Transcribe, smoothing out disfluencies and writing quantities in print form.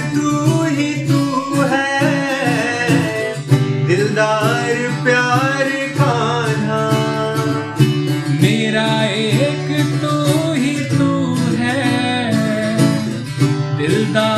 तू ही तू है, दिलदार प्यार कान्हा। मेरा एक तू ही तू है, दिलदार